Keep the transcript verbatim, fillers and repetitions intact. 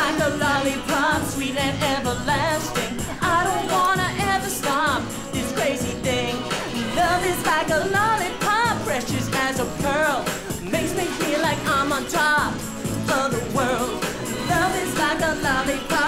like a lollipop, sweet and everlasting. I don't wanna ever stop this crazy thing. Love is like a lollipop, precious as a pearl. Makes me feel like I'm on top of the world. Love is like a lollipop.